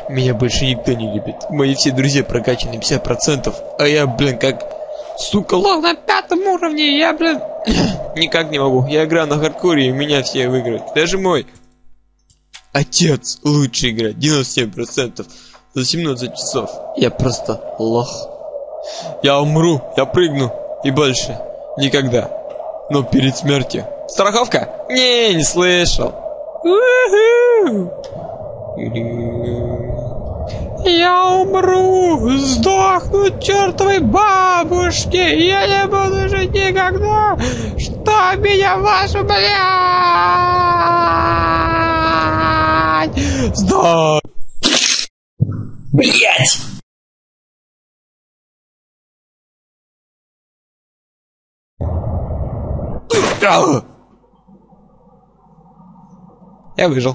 Меня больше никто не любит. Мои все друзья прокачаны 50%, а я, блин, как... Сука, лох на 5-м уровне, я, блин... Никак не могу. Я играю на хардкоре, и меня все выиграют. Даже мой отец лучше играет. 97% за 17 часов. Я просто лох. Я умру, я прыгну. И больше. Никогда. Но перед смертью. Страховка? Не слышал. Я умру, сдохну чертовой бабушке. Я не буду жить никогда. Что меня вашу, блядь? Сдох. Блять! Я выжил.